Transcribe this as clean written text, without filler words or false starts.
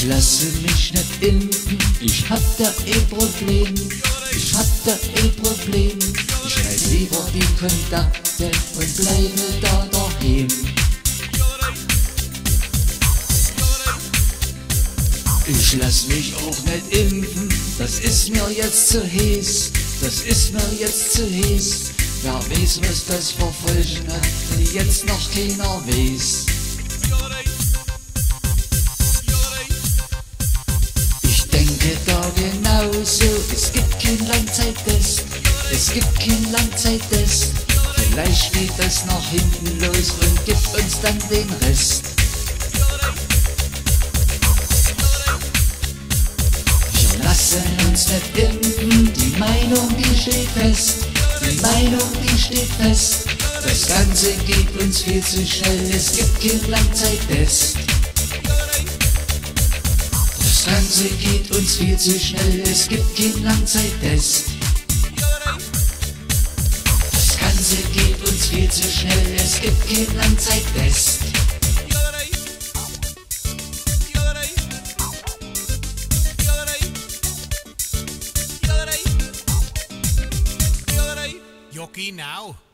lasse mich nicht impfen, ich hab da Problem. Ich hab da Problem. Ich halt lieber die Kontakte und bleibe da daheim. Ich lass mich auch nicht impfen, das ist mir jetzt zu heiß. Das ist mir jetzt zu heiß. Wer weiß, was das für Folgen hat, die jetzt noch keiner weiß. Ich denke da genauso, es gibt kein Langzeittest. Es gibt kein Langzeittest. Vielleicht geht das nach hinten los und gibt uns dann den Rest. Wir lassen uns nicht impfen, die Meinung die steht fest. Die Meinung die steht fest. Das Ganze geht uns viel zu schnell, es gibt kein Langzeittest. Das Ganze geht uns viel zu schnell, es gibt kein Langzeittest. Das Ganze geht uns viel zu schnell, es gibt kein Langzeittest. Jockey now.